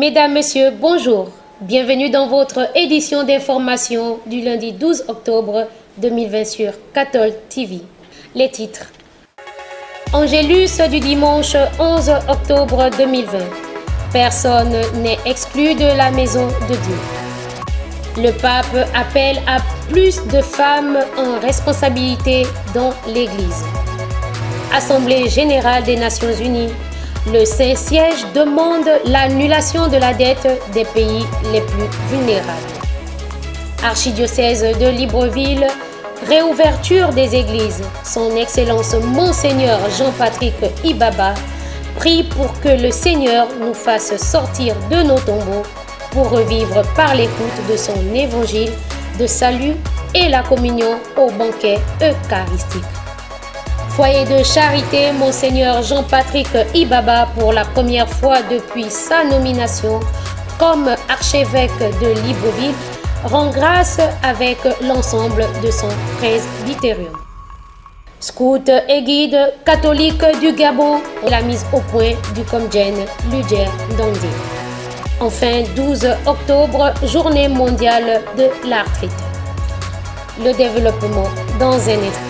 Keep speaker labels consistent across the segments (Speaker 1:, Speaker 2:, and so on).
Speaker 1: Mesdames, Messieurs, bonjour. Bienvenue dans votre édition d'information du lundi 12 octobre 2020 sur Cathol TV. Les titres. Angélus du dimanche 11 octobre 2020. Personne n'est exclu de la maison de Dieu. Le pape appelle à plus de femmes en responsabilité dans l'Église. Assemblée générale des Nations Unies. Le Saint-Siège demande l'annulation de la dette des pays les plus vulnérables. Archidiocèse de Libreville, réouverture des églises. Son Excellence Monseigneur Jean-Patrick Ibaba prie pour que le Seigneur nous fasse sortir de nos tombeaux pour revivre par l'écoute de son évangile de salut et la communion au banquet eucharistique. Foyer de charité, Monseigneur Jean-Patrick Ibaba, pour la première fois depuis sa nomination comme archevêque de Libreville, rend grâce avec l'ensemble de son presbytérium. Scout et guide catholique du Gabon, la mise au point du Comgen Ludger Ndongé. Enfin, 12 octobre, journée mondiale de l'arthrite. Le développement dans un instant.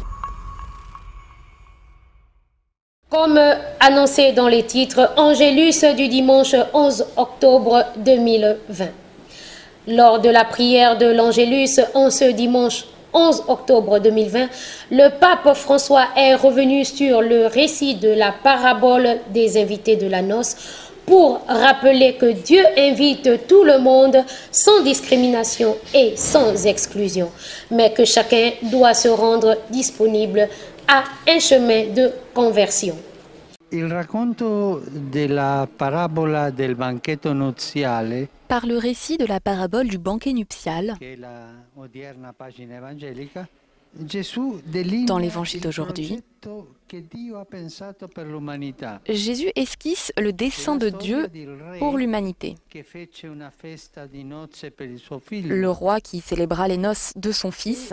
Speaker 1: Comme annoncé dans les titres, Angélus du dimanche 11 octobre 2020. Lors de la prière de l'Angélus en ce dimanche 11 octobre 2020, le pape François est revenu sur le récit de la parabole des invités de la noce pour rappeler que Dieu invite tout le monde sans discrimination et sans exclusion, mais que chacun doit se rendre disponible à un chemin de conversion.
Speaker 2: Il racconto della parabola del banchetto nuziale,
Speaker 3: par le récit de la parabole du banquet nuptial,
Speaker 2: che è la odierna pagina evangelica,
Speaker 3: dans l'évangile d'aujourd'hui, Jésus esquisse le dessein de Dieu pour l'humanité. Le roi qui célébra les noces de son fils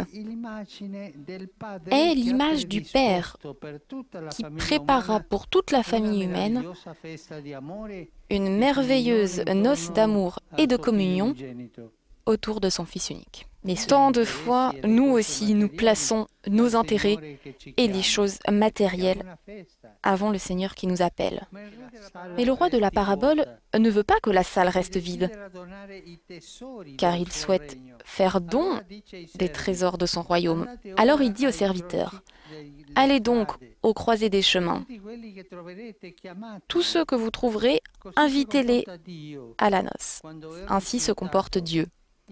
Speaker 3: est l'image du Père qui préparera pour toute la famille humaine une merveilleuse noce d'amour et de communion autour de son Fils unique. Mais tant de fois, nous aussi, nous plaçons nos intérêts et les choses matérielles avant le Seigneur qui nous appelle. Mais le roi de la parabole ne veut pas que la salle reste vide, car il souhaite faire don des trésors de son royaume. Alors il dit aux serviteurs, « Allez donc aux croisées des chemins. Tous ceux que vous trouverez, invitez-les à la noce. Ainsi se comporte Dieu. »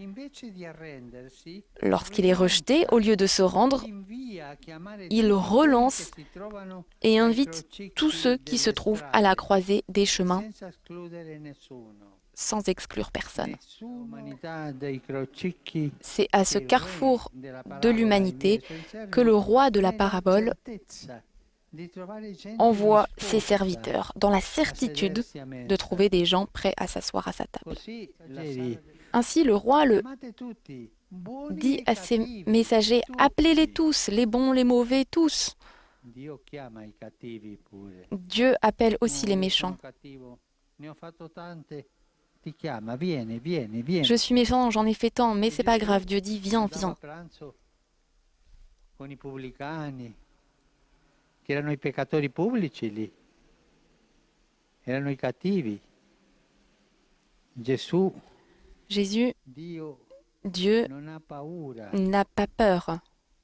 Speaker 3: Lorsqu'il est rejeté, au lieu de se rendre, il relance et invite tous ceux qui se trouvent à la croisée des chemins, sans exclure personne. C'est à ce carrefour de l'humanité que le roi de la parabole envoie ses serviteurs dans la certitude de trouver des gens prêts à s'asseoir à sa table. Ainsi, le roi dit à ses messagers, appelez-les tous, les bons, les mauvais, tous. Dieu appelle aussi les méchants. Je suis méchant, j'en ai fait tant, mais c'est pas grave. Dieu dit, viens, viens.
Speaker 2: Che erano i peccatori pubblici lì, erano i cattivi.
Speaker 3: Jésus, Dieu n'a pas peur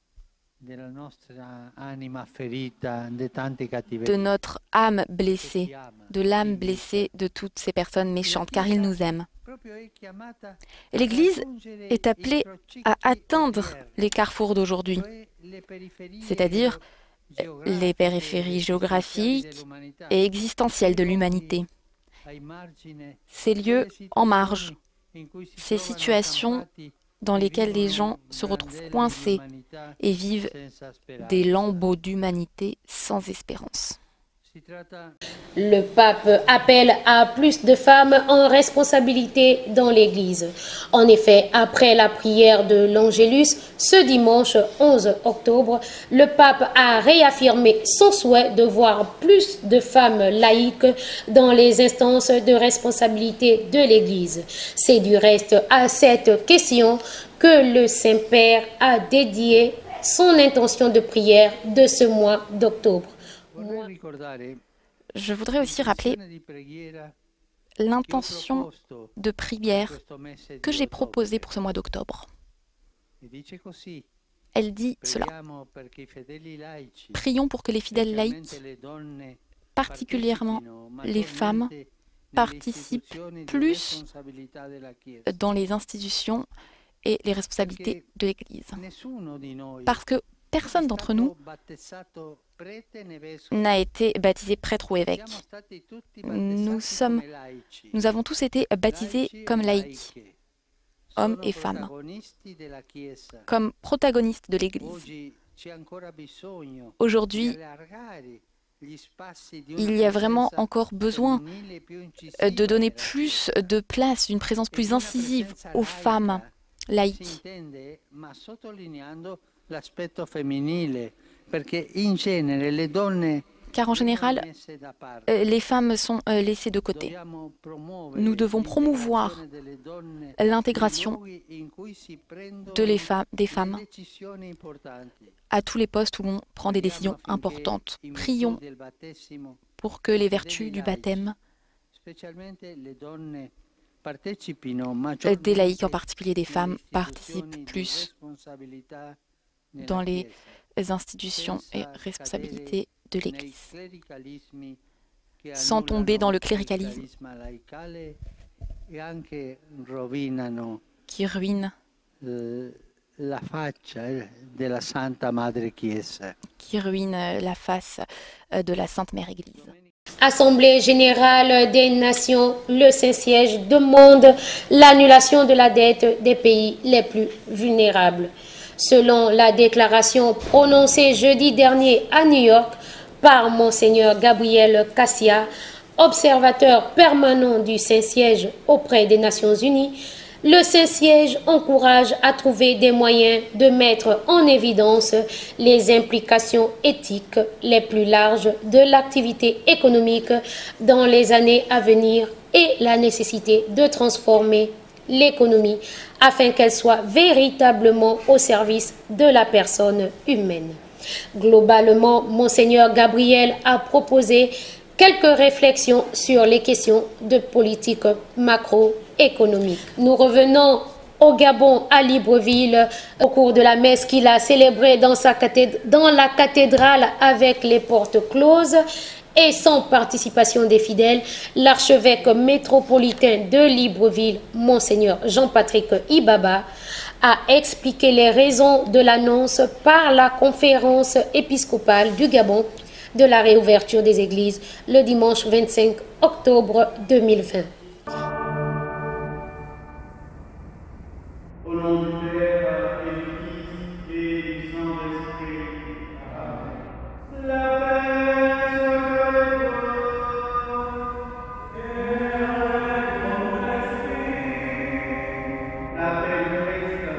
Speaker 3: de notre âme blessée, de l'âme blessée de toutes ces personnes méchantes, car il nous aime. L'Église est appelée à atteindre les carrefours d'aujourd'hui, c'est-à-dire les périphéries géographiques et existentielles de l'humanité. Ces lieux en marge, ces situations dans lesquelles les gens se retrouvent coincés et vivent des lambeaux d'humanité sans espérance.
Speaker 1: Le pape appelle à plus de femmes en responsabilité dans l'Église. En effet, après la prière de l'Angélus, ce dimanche 11 octobre, le pape a réaffirmé son souhait de voir plus de femmes laïques dans les instances de responsabilité de l'Église. C'est du reste à cette question que le Saint-Père a dédié son intention de prière de ce mois d'octobre.
Speaker 3: Je voudrais aussi rappeler l'intention de prière que j'ai proposée pour ce mois d'octobre. Elle dit cela. Prions pour que les fidèles laïcs, particulièrement les femmes, participent plus dans les institutions et les responsabilités de l'Église. Parce que personne d'entre nous n'a été baptisé prêtre ou évêque. Nous avons tous été baptisés comme laïcs, hommes et femmes, comme protagonistes de l'Église. Aujourd'hui, il y a vraiment encore besoin de donner plus de place, une présence plus incisive aux femmes laïques. Car en général, les femmes sont laissées de côté. Nous devons promouvoir l'intégration des femmes à tous les postes où l'on prend des décisions importantes. Prions pour que les vertus du baptême des laïcs, en particulier des femmes, participent plus dans les institutions et responsabilités de l'Église, sans tomber dans le cléricalisme qui ruine la face de la Sainte Mère Église.
Speaker 1: Assemblée générale des nations, le Saint-Siège demande l'annulation de la dette des pays les plus vulnérables. Selon la déclaration prononcée jeudi dernier à New York par Monseigneur Gabriel Cassia, observateur permanent du Saint-Siège auprès des Nations Unies, le Saint-Siège encourage à trouver des moyens de mettre en évidence les implications éthiques les plus larges de l'activité économique dans les années à venir et la nécessité de transformer l'économie afin qu'elle soit véritablement au service de la personne humaine. Globalement, Monseigneur Gabriel a proposé quelques réflexions sur les questions de politique macroéconomique. Nous revenons au Gabon, à Libreville, au cours de la messe qu'il a célébrée dans la cathédrale avec les portes closes et sans participation des fidèles. L'archevêque métropolitain de Libreville, Monseigneur Jean-Patrick Ibaba, a expliqué les raisons de l'annonce par la conférence épiscopale du Gabon de la réouverture des églises le dimanche 25 octobre 2020.
Speaker 4: Au nom du Père et du Fils et du Saint-Esprit. Amen. La paix soit avec vous et avec votre esprit. La paix du Christ.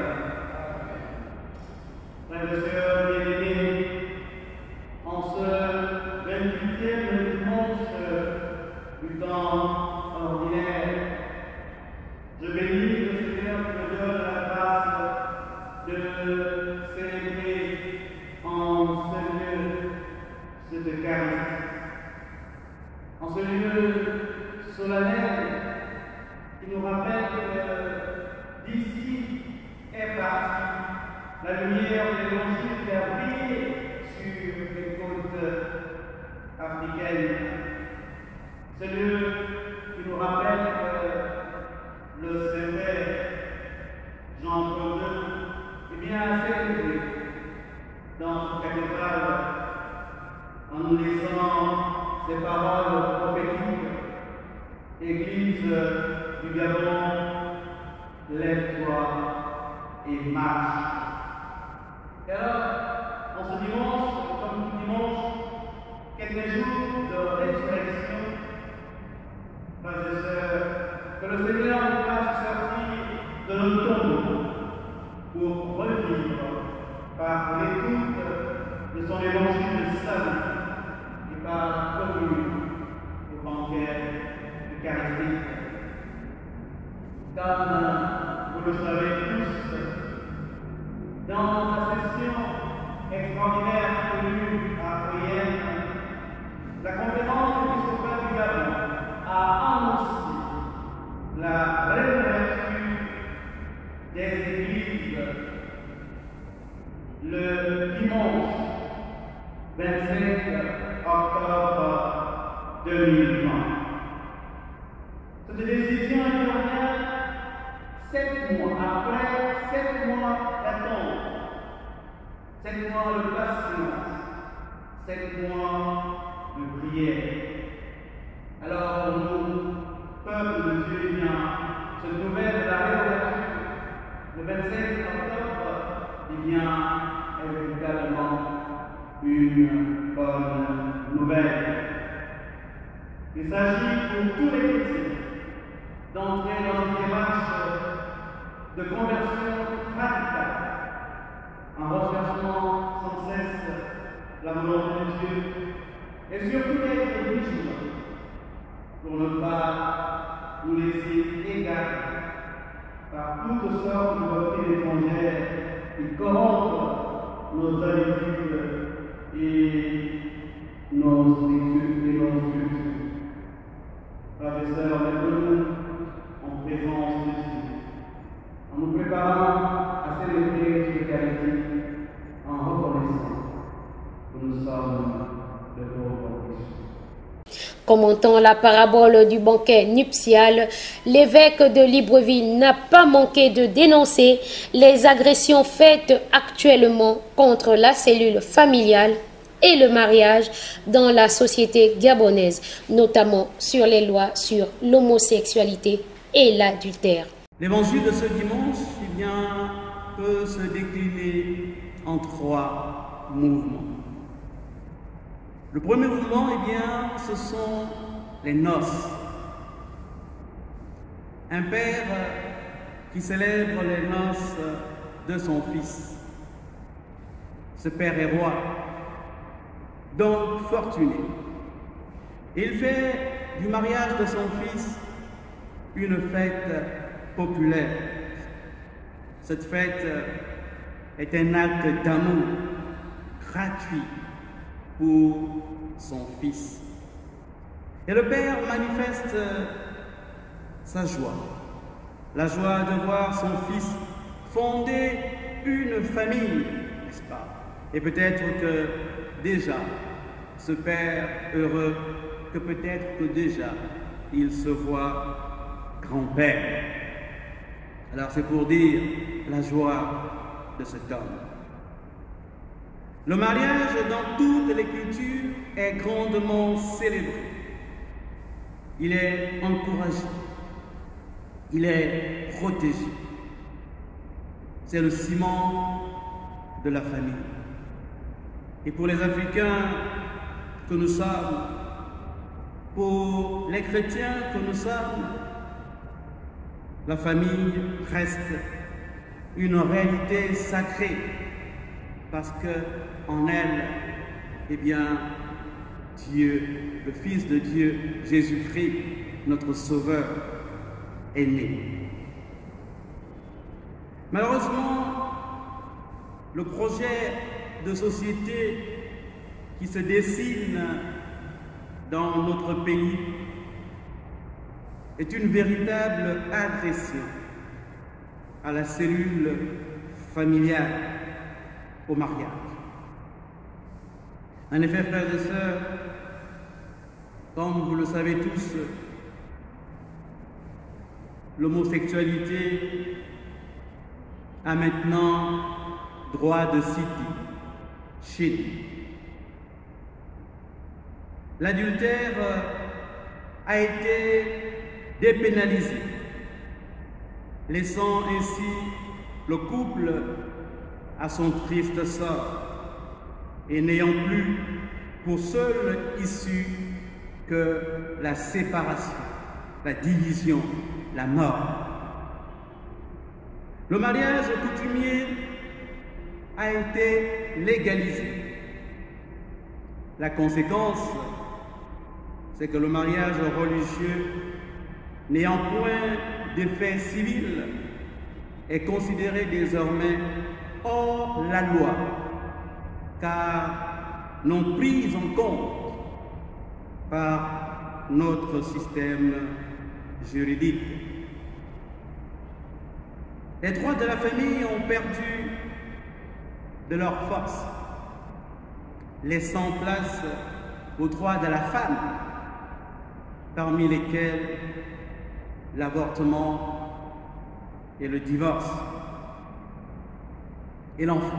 Speaker 4: Frères et sœurs bien-aimés, en ce 28e dimanche du temps ordinaire, je bénis le Seigneur qui me donne la grâce de célébrer en ce lieu cette Eucharistie. En ce lieu solennel qui nous rappelle que d'ici est partie la lumière de l'Évangile qui a brillé sur les côtes africaines. Ce lieu qui nous rappelle que le Saint-Père Jean-Paul II est bien célébré dans cette cathédrale en nous laissant ces paroles prophétiques. Église du Gabon, lève-toi et marche. Et alors, en ce dimanche, comme tout dimanche, quel est un jour de résurrection, frères et sœurs, que le Seigneur nous fasse sortir de nos tombeaux pour revivre par l'écoute de son évangile de salut et par la communion au banquet eucharistique. Comme vous le savez tous, dans la session extraordinaire tenue à Oyenne, la conférence épiscopale du Gabon a annoncé la réouverture des églises le dimanche 25 octobre 2020. Cette décision intervient 7 mois après 7 mois d'attente, 7 mois de patience, 7 mois de prière. Alors pour nous, peuple de Dieu, eh bien, cette nouvelle de la réouverture, le 27 octobre, eh bien, est également une bonne nouvelle. Il s'agit pour tous les chrétiens d'entrer dans une démarche de conversion radicale, en recherchant sans cesse la volonté de Dieu, et surtout d'être vigilants pour ne pas nous laisser égarer par toutes sortes de doctrines étrangères qui corrompent nos habitudes et nos cultures. Frères et sœurs, mettons-nous en présence de Dieu, en nous préparant à célébrer l'Eucharistie, en reconnaissant que nous sommes de pauvres pécheurs.
Speaker 1: Commentant la parabole du banquet nuptial, l'évêque de Libreville n'a pas manqué de dénoncer les agressions faites actuellement contre la cellule familiale et le mariage dans la société gabonaise, notamment sur les lois sur l'homosexualité et l'adultère.
Speaker 5: L'évangile de ce dimanche, eh bien, peut se décliner en 3 mouvements. Le premier mouvement, eh bien, ce sont les noces. Un père qui célèbre les noces de son fils. Ce père est roi, donc fortuné. Il fait du mariage de son fils une fête populaire. Cette fête est un acte d'amour gratuit pour son fils. Et le père manifeste sa joie, la joie de voir son fils fonder une famille, n'est-ce pas? Et peut-être que déjà, ce père heureux, que peut-être que déjà, il se voit grand-père. Alors c'est pour dire la joie de cet homme. Le mariage dans toutes les cultures est grandement célébré. Il est encouragé. Il est protégé. C'est le ciment de la famille. Et pour les Africains que nous sommes, pour les chrétiens que nous sommes, la famille reste une réalité sacrée parce que en elle, eh bien, Dieu, le Fils de Dieu, Jésus-Christ, notre Sauveur, est né. Malheureusement, le projet de société qui se dessine dans notre pays est une véritable agression à la cellule familiale, au mariage. En effet, frères et sœurs, comme vous le savez tous, l'homosexualité a maintenant droit de cité chez nous. L'adultère a été dépénalisé, laissant ainsi le couple à son triste sort et n'ayant plus pour seule issue que la séparation, la division, la mort. Le mariage coutumier a été légalisé. La conséquence, c'est que le mariage religieux, n'ayant point d'effet civil, est considéré désormais hors la loi, car non pris en compte par notre système juridique. Les droits de la famille ont perdu de leur force, laissant place aux droits de la femme, parmi lesquels l'avortement et le divorce, et l'enfant.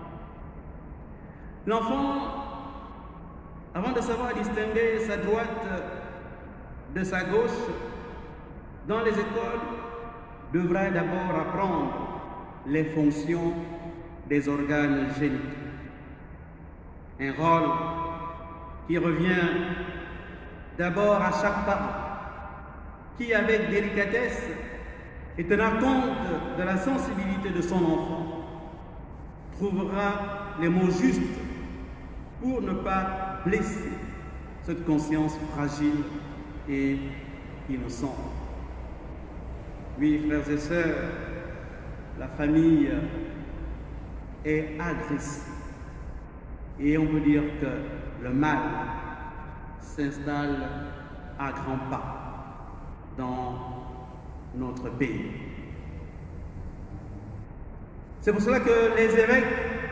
Speaker 5: L'enfant, avant de savoir distinguer sa droite de sa gauche, dans les écoles, devra d'abord apprendre les fonctions des organes génitaux. Un rôle qui revient d'abord à chaque parent, qui avec délicatesse et tenant compte de la sensibilité de son enfant, trouvera les mots justes pour ne pas blesser cette conscience fragile et innocente. Oui, frères et sœurs, la famille est agressée. Et on peut dire que le mal s'installe à grands pas dans notre pays. C'est pour cela que les évêques,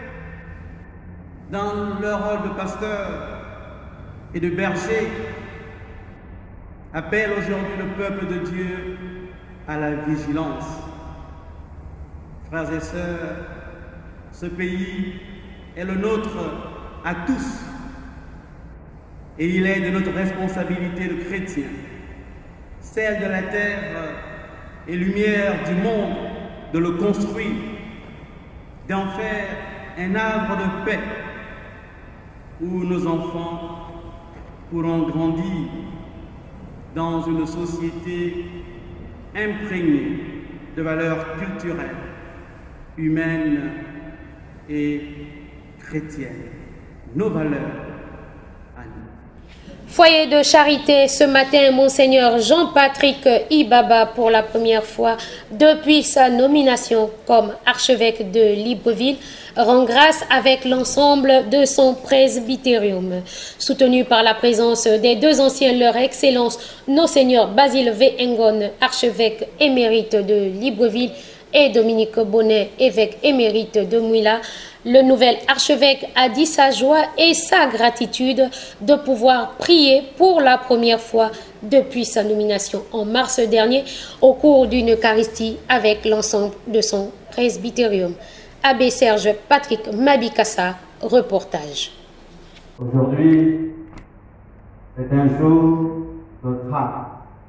Speaker 5: dans leur rôle de pasteur et de berger, appellent aujourd'hui le peuple de Dieu à la vigilance. Frères et sœurs, ce pays est le nôtre à tous et il est de notre responsabilité de chrétiens, celle de la terre et lumière du monde, de le construire, d'en faire un arbre de paix où nos enfants pourront grandir dans une société imprégnée de valeurs culturelles, humaines et chrétiennes, nos valeurs à nous.
Speaker 1: Foyer de charité, ce matin, Monseigneur Jean-Patrick Ibaba, pour la première fois depuis sa nomination comme archevêque de Libreville, rend grâce avec l'ensemble de son presbytérium. Soutenu par la présence des deux anciens, leur Excellence, nos seigneurs Basile V. Engon, archevêque émérite de Libreville, et Dominique Bonnet, évêque émérite de Mouila, le nouvel archevêque a dit sa joie et sa gratitude de pouvoir prier pour la première fois depuis sa nomination en mars dernier au cours d'une Eucharistie avec l'ensemble de son presbytérium. Abbé Serge Patrick Mabikassa, reportage.
Speaker 6: Aujourd'hui, c'est un jour de drame.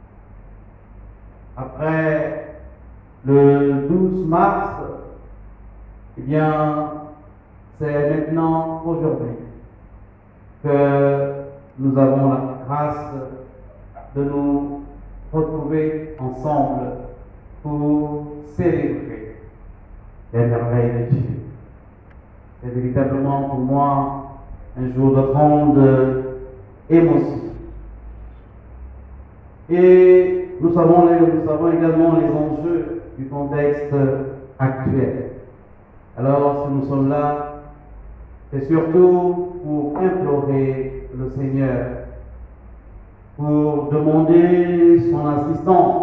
Speaker 6: Après le 12 mars, eh bien, c'est maintenant aujourd'hui que nous avons la grâce de nous retrouver ensemble pour célébrer les merveilles de Dieu. C'est véritablement pour moi un jour de grande émotion. Et nous savons également les enjeux du contexte actuel. Alors, si nous sommes là, c'est surtout pour implorer le Seigneur, pour demander son assistance,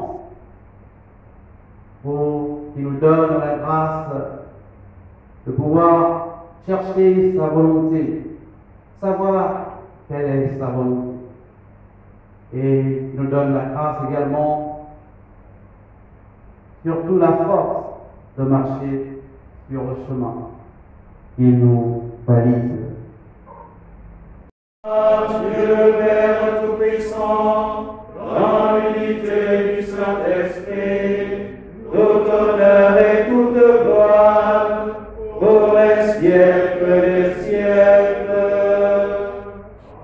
Speaker 6: pour qu'il nous donne la grâce de pouvoir chercher sa volonté, savoir quelle est sa volonté. Et il nous donne la grâce également, surtout la force de marcher sur le chemin. Il nous valide.
Speaker 4: Dieu Père Tout-Puissant, dans l'unité du Saint-Esprit, tout honneur et toute gloire, pour les siècles des siècles.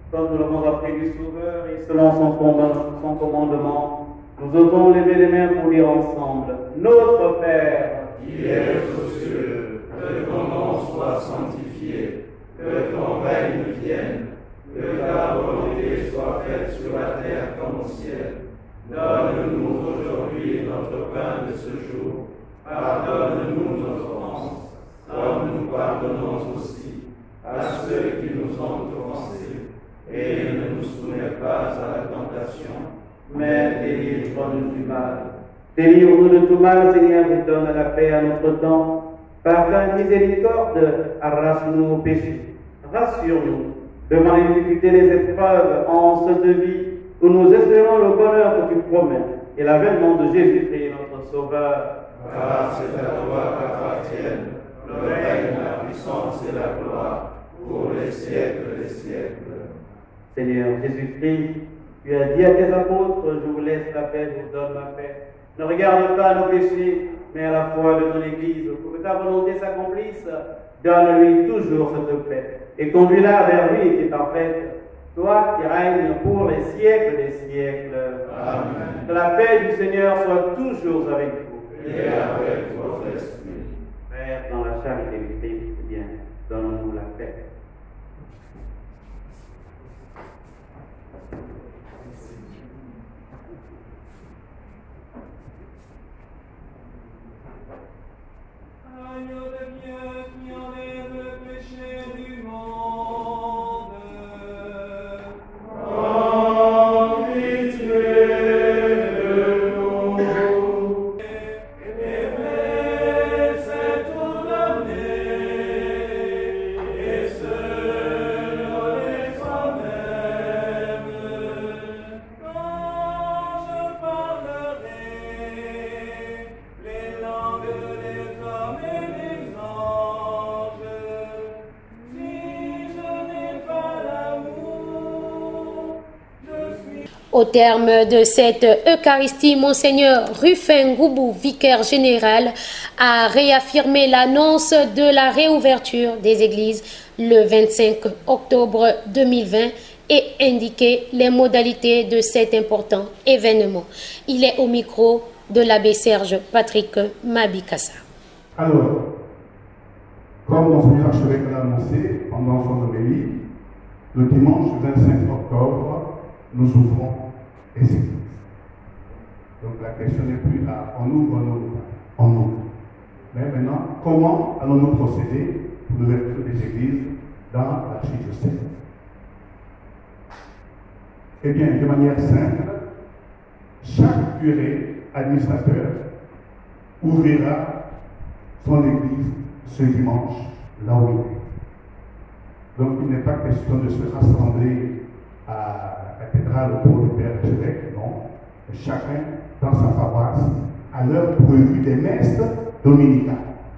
Speaker 5: comme nous l'avons appris du Sauveur et selon son commandement, nous osons lever les mains pour lire ensemble. Notre Père,
Speaker 7: qui es aux cieux, que ton nom soit sanctifié, que ton règne vienne, que ta volonté soit faite sur la terre comme au ciel. Donne-nous aujourd'hui notre pain de ce jour. Pardonne-nous nos offenses, comme nous pardonnons aussi à ceux qui nous ont offensés. Et ne nous soumets pas à la tentation,
Speaker 5: mais délivre-nous du mal. Délivre-nous de tout mal, Seigneur, et donne la paix à notre temps. Par ta miséricorde, arrache-nous au péché. Rassure-nous devant les difficultés, les épreuves en cette vie, où nous espérons le bonheur que tu promets et l'avènement de Jésus-Christ, notre Sauveur.
Speaker 7: Car c'est à toi qu'appartiennent le règne, la puissance et la gloire, pour les siècles des siècles.
Speaker 5: Seigneur Jésus-Christ, tu as dit à tes apôtres, je vous laisse la paix, je vous donne ma paix. Ne regarde pas nos péchés, mais à la foi de ton Église, pour que ta volonté s'accomplisse. Donne-lui toujours cette paix et conduis-la vers l'unité parfaite, toi qui règnes pour les siècles des siècles.
Speaker 7: Amen.
Speaker 5: Que la paix du Seigneur soit toujours avec vous.
Speaker 7: Et avec votre esprit.
Speaker 5: Père, dans la charité du Christ, eh bien, donne-nous la paix.
Speaker 8: Agneau de Dieu qui enlève le péché du monde.
Speaker 7: Prends pitié de nous.
Speaker 8: Aimer, c'est tout donner, et se donner soi-même. Quand je parlerai les langues des hommes et des anges, si je n'ai pas l'amour, je suis...
Speaker 1: Au terme de cette Eucharistie, Monseigneur Rufin Goubou, vicaire général, a réaffirmé l'annonce de la réouverture des églises le 25 octobre 2020 et indiqué les modalités de cet important événement. Il est au micro de l'abbé Serge Patrick Mabikassa.
Speaker 9: Alors, comme Monseigneur Archevêque l'a annoncé pendant son homélie, le dimanche 25 octobre, nous ouvrons les églises. Donc la question n'est plus là, on ouvre, on ouvre. Mais maintenant, comment allons-nous procéder pour l'ouverture des églises dans l'archidiocèse? Eh bien, de manière simple, chaque curé administrateur ouvrira son église ce dimanche, là où il est. Donc il n'est pas question de se rassembler à la cathédrale autour du Père Archevêque, non. Chacun dans sa paroisse, à l'heure prévue des messes dominicales.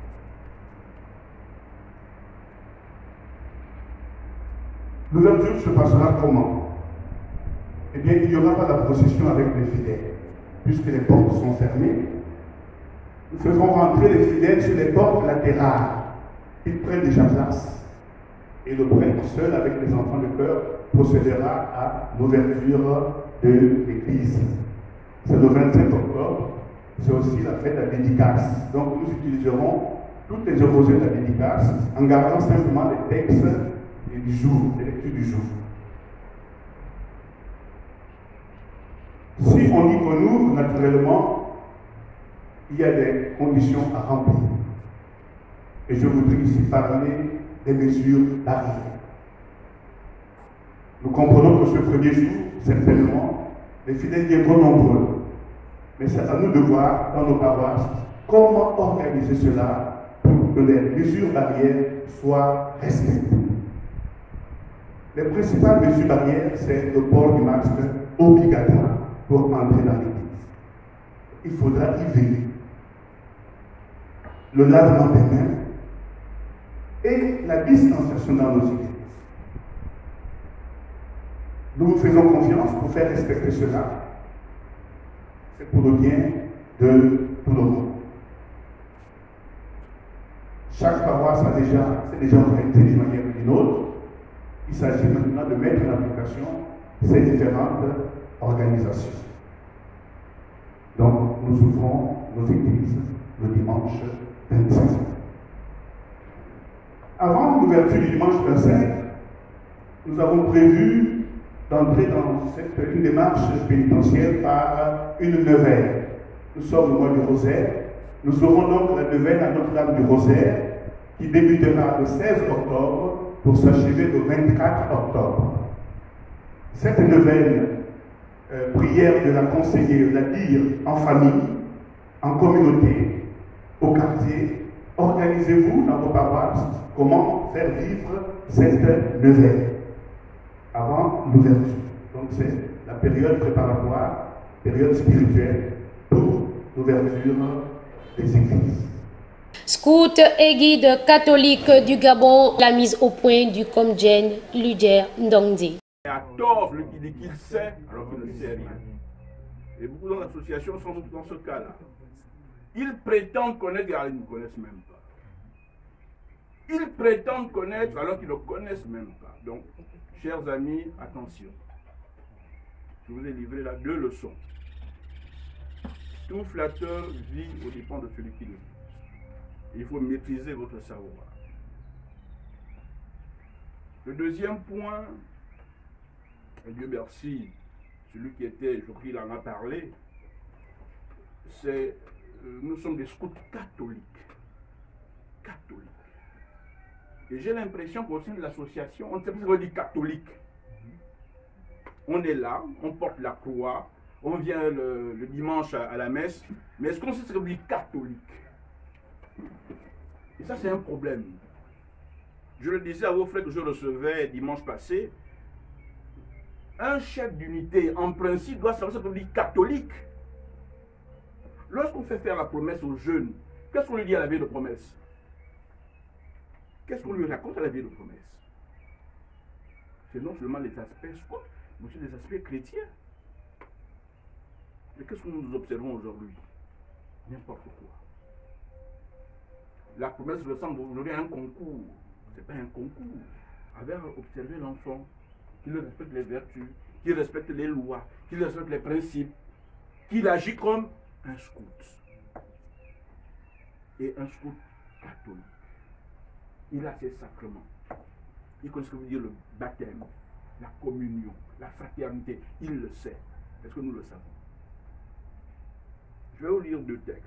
Speaker 9: L'ouverture se passera comment? Eh bien, il n'y aura pas la procession avec les fidèles, puisque les portes sont fermées. Nous faisons rentrer les fidèles sur les portes latérales. Ils prennent déjà place. Et le prêtre, seul avec les enfants de chœur, procédera à l'ouverture de l'église. C'est le 25 octobre. C'est aussi la fête de la dédicace. Donc nous utiliserons toutes les opposés de la dédicace en gardant simplement les textes du jour, les lectures du jour. Si on dit qu'on ouvre, naturellement, il y a des conditions à remplir. Et je voudrais ici parler des mesures barrières. Nous comprenons que ce premier jour, certainement, les fidèles viendront nombreux. Mais c'est à nous de voir dans nos paroisses comment organiser cela pour que les mesures barrières soient respectées. Les principales mesures barrières, c'est le port du masque obligatoire pour entrer dans l'église. Il faudra y veiller. Le lavement des mains et la distanciation dans nos églises. Nous vous faisons confiance pour faire respecter cela. C'est pour le bien de tout le monde. Chaque paroisse s'est déjà organisée d'une manière ou d'une autre. Il s'agit maintenant de mettre en application ces différentes organisations. Donc, nous ouvrons nos églises le dimanche 25. Avant l'ouverture du dimanche 25, nous avons prévu d'entrer dans une démarche pénitentielle par une neuvaine. Nous sommes au mois du Rosaire. Nous aurons donc la neuvaine à Notre-Dame du Rosaire qui débutera le 16 octobre pour s'achever le 24 octobre. Cette neuvaine, prière de la conseiller, de la dire en famille, en communauté, au quartier. Organisez-vous dans vos paroisses comment faire vivre cette neuvaine avant l'ouverture. Donc c'est la période préparatoire, période spirituelle pour l'ouverture des églises.
Speaker 1: Scout et guide catholique du Gabon, la mise au point du Comdjen Luder Ndongdi.
Speaker 10: À tort, il dit qu'il sait alors qu'il ne sait rien. Et beaucoup d'associations sont dans ce cas-là. Ils prétendent connaître alors ils ne connaissent même pas. Ils prétendent connaître alors qu'ils ne connaissent même pas. Donc, chers amis, attention. Je vous ai livré là 2 leçons. Tout flatteur vit aux dépens de celui qui le vit. Il faut maîtriser votre savoir. Le deuxième point, et Dieu merci, celui qui était, je crois qu'il en a parlé, c'est nous sommes des scouts catholiques. Catholiques. Et j'ai l'impression qu'au sein de l'association, on ne sait pas ce qu'on dit catholique. On est là, on porte la croix, on vient le dimanche à la messe, mais est-ce qu'on sait ce qu'on dit catholique? Et ça, c'est un problème. Je le disais à vos frères que je recevais dimanche passé, un chef d'unité, en principe, doit savoir ce qu'on dit catholique. Lorsqu'on fait faire la promesse aux jeunes, qu'est-ce qu'on lui dit à la veille de promesse? Qu'est-ce qu'on lui raconte à la veille de promesse? C'est non seulement les aspects scouts, mais aussi les aspects chrétiens. Mais qu'est-ce que nous observons aujourd'hui? N'importe quoi. La promesse ressemble aujourd'hui à un concours. Ce n'est pas un concours. Avec observer l'enfant, qu'il respecte les vertus, qu'il respecte les lois, qu'il respecte les principes, qu'il agit comme un scout. Et un scout catholique. Il a ses sacrements. Il connaît ce que veut dire le baptême, la communion, la fraternité. Il le sait. Est-ce que nous le savons? Je vais vous lire 2 textes.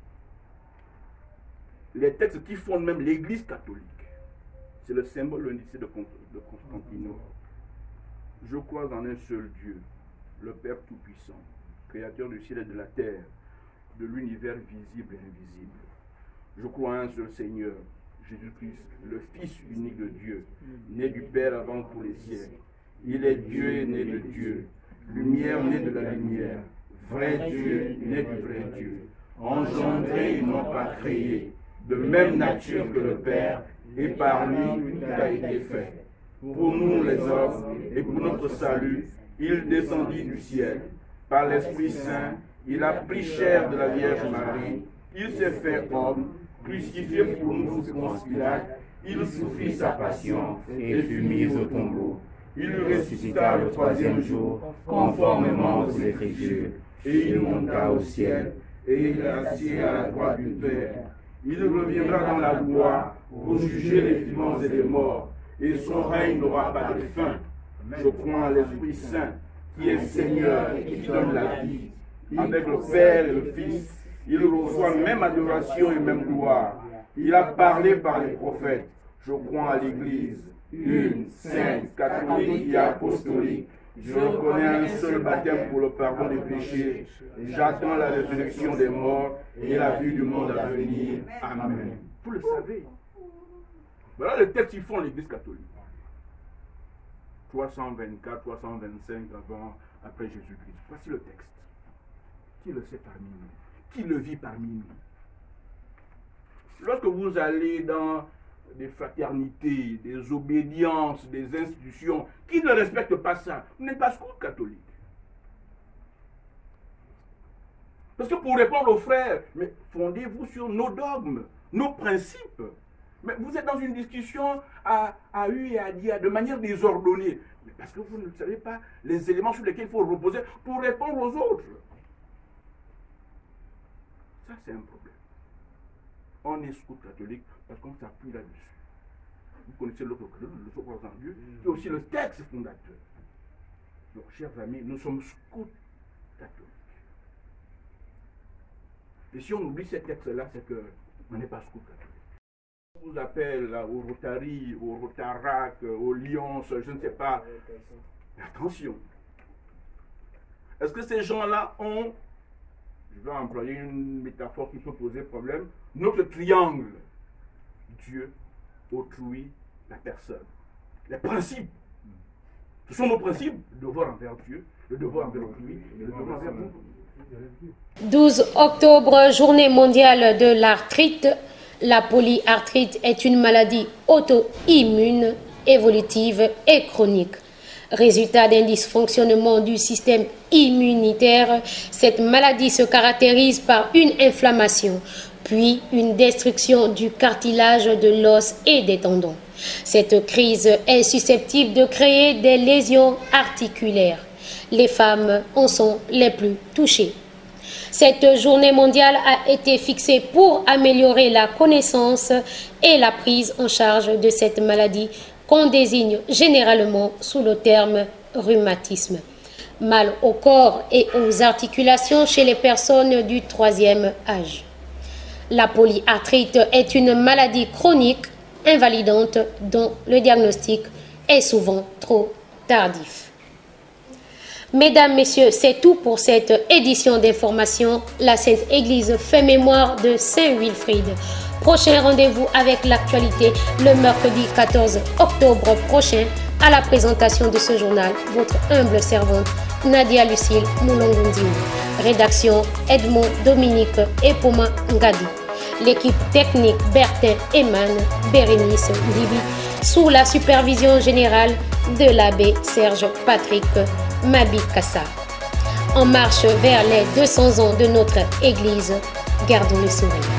Speaker 10: Les textes qui fondent même l'Église catholique. C'est le symbole de l'unité de Constantinople. Je crois en un seul Dieu, le Père Tout-Puissant, Créateur du ciel et de la terre, de l'univers visible et invisible. Je crois en un seul Seigneur, Jésus-Christ, le Fils unique de Dieu, né du Père avant tous les siècles. Il est Dieu né de Dieu, lumière née de la lumière, vrai Dieu né du vrai Dieu, engendré et non pas créé, de même nature que le Père, et par lui tout a été fait. Pour nous les hommes, et pour notre salut, il descendit du ciel. Par l'Esprit Saint, il a pris chair de la Vierge Marie, il s'est fait homme, crucifié pour nous sous Ponce Pilate, il souffrit sa passion et fut mis au tombeau. Il ressuscita le 3e jour, conformément aux Écritures, et il monta au ciel, et il est assis à la droite du Père. Il reviendra dans la gloire pour juger les vivants et les morts, et son règne n'aura pas de fin. Je crois en l'Esprit Saint, qui est Seigneur et qui donne la vie. Avec le Père et le Fils, il reçoit même adoration et même gloire. Il a parlé par les prophètes. Je crois à l'Église, une, sainte, catholique et apostolique. Je reconnais un seul baptême pour le pardon des péchés. J'attends la résurrection des morts et la vie du monde à venir. Amen. Vous le savez. Voilà le texte qui font l'Église catholique. 324, 325 après Jésus-Christ. Voici le texte. Qui le sait parmi nous? Qui le vit parmi nous? Lorsque vous allez dans des fraternités, des obédiences, des institutions, qui ne respectent pas ça, vous n'êtes pas scout catholique. Parce que pour répondre aux frères, mais fondez-vous sur nos dogmes, nos principes. Mais vous êtes dans une discussion à U et à dire de manière désordonnée. Mais parce que vous ne savez pas les éléments sur lesquels il faut reposer pour répondre aux autres. Ça, c'est un problème. On est scout catholique parce qu'on s'appuie là-dessus. Vous connaissez l'autre credo, le croix en Dieu, qui est aussi le texte fondateur. Donc, chers amis, nous sommes scouts catholiques. Et si on oublie ce texte-là, c'est qu'on n'est pas scout catholique. On vous appelle là, au Rotary, au Rotarac, au Lions, je ne sais pas. Mais attention. Est-ce que ces gens-là ont, je vais employer une métaphore qui peut poser problème, notre triangle, Dieu, autrui, la personne. Les principes. Ce sont nos principes, le devoir envers Dieu, le devoir envers autrui, le devoir envers nous.
Speaker 1: 12 octobre, journée mondiale de l'arthrite. La polyarthrite est une maladie auto-immune, évolutive et chronique. Résultat d'un dysfonctionnement du système immunitaire, cette maladie se caractérise par une inflammation, puis une destruction du cartilage de l'os et des tendons. Cette crise est susceptible de créer des lésions articulaires. Les femmes en sont les plus touchées. Cette journée mondiale a été fixée pour améliorer la connaissance et la prise en charge de cette maladie qu'on désigne généralement sous le terme rhumatisme. Mal au corps et aux articulations chez les personnes du 3e âge. La polyarthrite est une maladie chronique invalidante dont le diagnostic est souvent trop tardif. Mesdames, Messieurs, c'est tout pour cette édition d'information. La Sainte Église fait mémoire de Saint Wilfrid. Prochain rendez-vous avec l'actualité le mercredi 14 octobre prochain à la présentation de ce journal. Votre humble servante Nadia Lucille Moulongundini. Rédaction Edmond Dominique et Poma Ngadi. L'équipe technique Bertin Eman, Bérénice Ndibi, sous la supervision générale de l'abbé Serge Patrick Mabi Kassa. En marche vers les 200 ans de notre Église, gardons le sourire.